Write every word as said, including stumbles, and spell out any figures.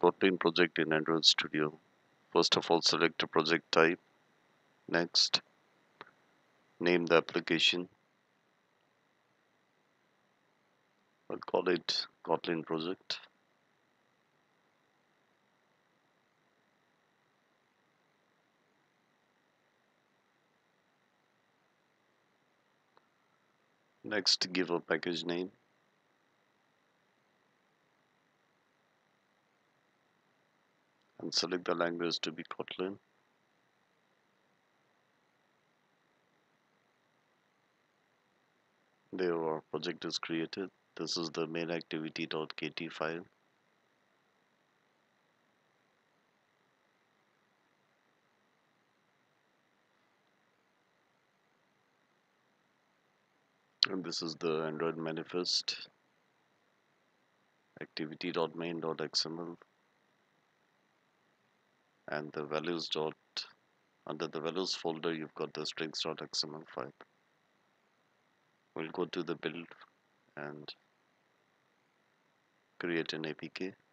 Kotlin project in Android Studio. First of all, select a project type. Next, name the application. I'll call it Kotlin project. Next, give a package name. And select the language to be Kotlin. There our project is created. This is the main activity.kt file. And this is the Android manifest activity.main.xml and the values dot under the values folder you've got the strings.xml file. We'll go to the build and create an A P K.